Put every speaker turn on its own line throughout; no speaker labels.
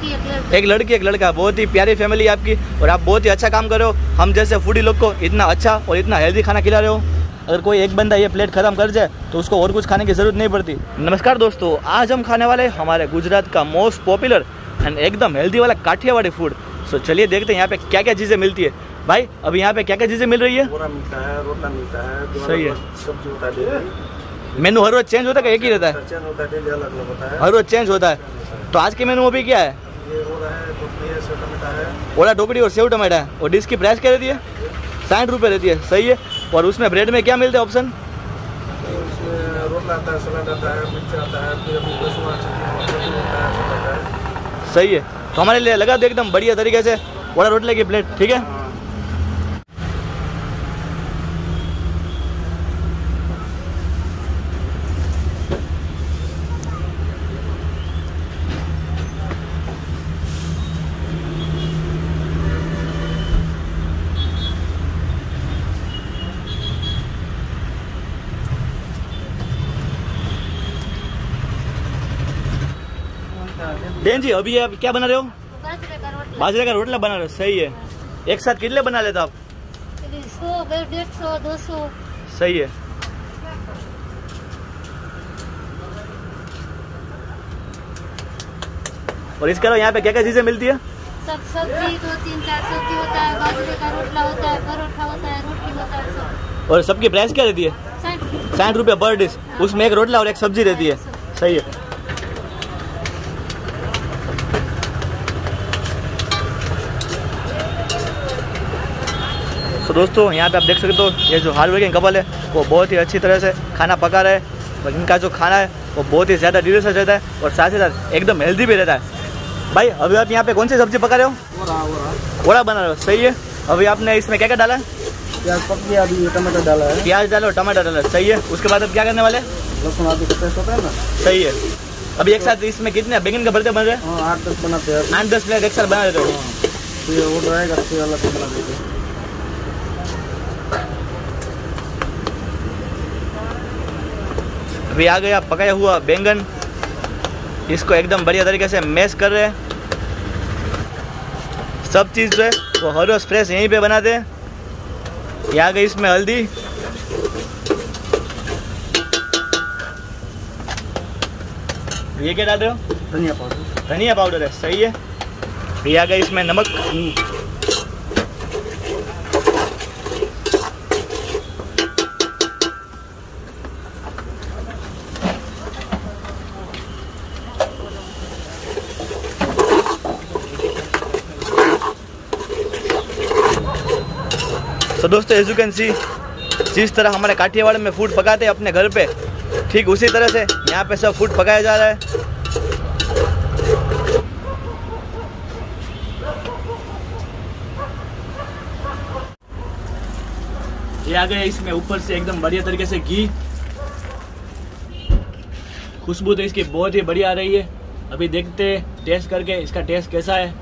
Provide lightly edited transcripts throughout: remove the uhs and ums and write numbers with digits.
एक लड़की एक लड़का, बहुत ही प्यारी फैमिली आपकी और आप बहुत ही अच्छा काम कर रहे हो। हम जैसे फूडी लोग को इतना अच्छा और इतना हेल्दी खाना खिला रहे हो। अगर कोई एक बंदा ये प्लेट खत्म कर जाए तो उसको और कुछ खाने की जरूरत नहीं पड़ती। नमस्कार दोस्तों, आज हम खाने वाले हमारे गुजरात का मोस्ट पॉपुलर एंड एकदम हेल्दी वाला काठियावाड़ी फूड। सो चलिए देखते हैं यहाँ पे क्या क्या चीज़ें मिलती है। भाई अभी यहाँ पे क्या क्या चीज़ें मिल रही है?
मिलता है, रोटला मिलता है,
सही है।
सब्जी होता है,
मेनू हर रोज चेंज होता है, एक ही रहता है?
चेंज होता है, डेली अलग अलग होता है,
हर रोज चेंज होता है। तो आज के मेनू अभी क्या है?
ये हो रहा है, टोकरी है, सेव टमाटा है,
ओला ढोकड़ी और सेव टमाटा है। और डिश की प्राइस क्या रहती है? 60 रुपये रहती है। सही है। और उसमें ब्रेड में क्या मिलता है ऑप्शन?
उसमें रोटला आता है, सलाद आता है, मिर्च आता है, फिर लहसुन चटनी होता है।
सही है। तो हमारे लिए लगा दो एकदम बढ़िया तरीके से ओला रोटले की प्लेट, ठीक है? बहन जी अभी आप क्या बना रहे हो? बाजरे का रोटला बना रहे हो। सही है। एक साथ कितने बना लेते आप?
100, 150, 200।
सही है। और इसके अलावा यहाँ पे क्या क्या चीजें मिलती है?
सब सब्जी 2-3-4 सब्जी होता है, बाजरे का रोटला होता है, परोठा होता है, रोटी होता है सब।
और सबकी प्राइस क्या रहती है? 60 रुपये पर डिश। उसमें एक रोटला और एक सब्जी रहती है। सही है। तो दोस्तों यहाँ पे आप देख सकते हो ये जो हार्ड वर्किंग कपल है वो बहुत ही अच्छी तरह से खाना पका रहा है और इनका जो खाना है वो बहुत ही ज़्यादा डिलीशियस रहता है और साथ ही साथ एकदम हेल्दी भी रहता है। भाई अभी आप यहाँ पे कौन सी सब्जी पका रहे हो? ओड़ा बना रहे हो। सही है। अभी आपने इसमें क्या क्या डाला है?
प्याज पक गया, अभी टमाटर डाला है,
प्याज डालो, टमाटर डाला। सही है। उसके बाद अब क्या करने वाले?
लहसुन आदि का पेस्ट होता है ना।
सही है। अभी एक साथ इसमें कितने बैंगन का भरते बन रहे हैं?
8-10 बनाते हैं,
8-10 प्लेट एक साथ बना देते हो।
फिर वो रहेगा, फिर अलग से बना देते हैं।
अभी आ गया पकाया हुआ बैंगन, इसको एकदम बढ़िया तरीके से मैश कर रहे हैं। सब चीज़ जो है वो हर रोज फ्रेश यहीं पे बनाते हैं। ये आ गई इसमें हल्दी, ये क्या डाल रहे हो?
धनिया पाउडर।
धनिया पाउडर है। सही है। ये आ गई इसमें नमक, तो दोस्तों एज यू कैन सी जिस तरह हमारे काठियावाड़ में फूड पकाते हैं अपने घर पे, ठीक उसी तरह से यहाँ पे सब फूड पकाया जा रहा है। ये आ गया इसमें ऊपर से एकदम बढ़िया तरीके से घी, खुशबू तो इसकी बहुत ही बढ़िया आ रही है। अभी देखते हैं टेस्ट करके इसका टेस्ट कैसा है।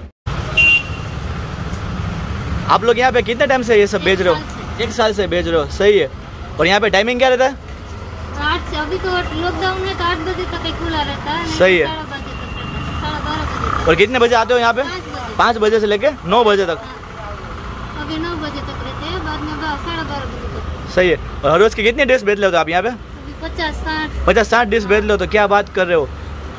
आप लोग यहाँ पे कितने टाइम से ये सब बेच रहे हो? 1 साल से बेच रहे हो। सही है। और यहाँ पे टाइमिंग क्या रहता है?
8 से, अभी तो लॉकडाउन है तो 8 बजे तक ही खुला रहता है।
सही है।
12:30 बजे।
और कितने बजे आते हो यहाँ पे? 5 बजे से लेके 9 बजे तक।
अभी 9 बजे तक रहते हैं, बाद में 12:30 बजे तक।
सही है। और हर रोज की कितनी डिश बेच ले हो आप यहाँ पे?
अभी 50-60।
50-60 डिश बेच लो तो क्या बात कर रहे हो।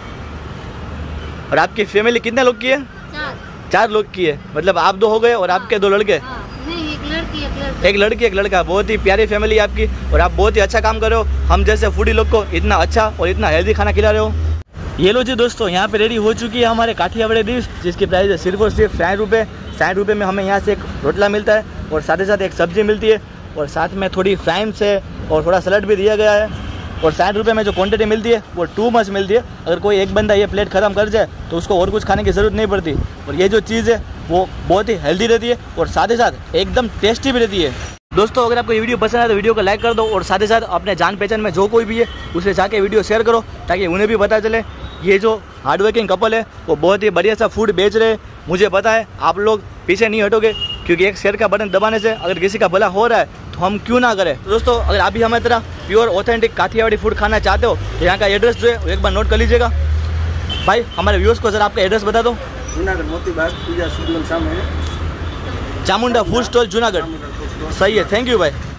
और आपकी फैमिली कितने लोग की है? 4 लोग की है। मतलब आप 2 हो गए और आपके 2 लड़के?
नहीं, एक लड़की
एक लड़की एक लड़का। बहुत ही प्यारी फैमिली आपकी और आप बहुत ही अच्छा काम कर रहे हो। हम जैसे फूडी लोग को इतना अच्छा और इतना हेल्दी खाना खिला रहे हो। ये लो जी दोस्तों, यहाँ पे रेडी हो चुकी है हमारे काठियावाड़ी डिश, जिसकी प्राइस है सिर्फ और सिर्फ 60 रुपये। 60 रुपये में हमें यहाँ से एक रोटला मिलता है और साथ ही साथ एक सब्जी मिलती है और साथ में थोड़ी फ्राइम्स है और थोड़ा सलाद भी दिया गया है। और 60 रुपये में जो क्वांटिटी मिलती है वो टू मच मिलती है। अगर कोई एक बंदा ये प्लेट ख़त्म कर जाए तो उसको और कुछ खाने की ज़रूरत नहीं पड़ती। और ये जो चीज़ है वो बहुत ही हेल्दी रहती है और साथ ही साथ एकदम टेस्टी भी रहती है। दोस्तों अगर आपको ये वीडियो पसंद आए तो वीडियो को लाइक कर दो और साथ ही साथ अपने जान पहचान में जो कोई भी है उसे जाके वीडियो शेयर करो ताकि उन्हें भी पता चले ये जो हार्डवर्किंग कपल है वो बहुत ही बढ़िया सा फूड बेच रहे हैं। मुझे पता है आप लोग पीछे नहीं हटोगे क्योंकि एक शेयर का बटन दबाने से अगर किसी का भला हो रहा है तो हम क्यों ना करें। तो दोस्तों अगर आप भी हमारी तरह प्योर ऑथेंटिक काठियावाड़ी फूड खाना चाहते हो तो यहाँ का एड्रेस जो है एक बार नोट कर लीजिएगा। भाई हमारे व्यूअर्स को जरा आपका एड्रेस बता दो।
जूनागढ़ मोती बाग पूजा स्टूडियो सामने
चामुंडा फूड स्टॉल जूनागढ़। सही है, थैंक यू भाई।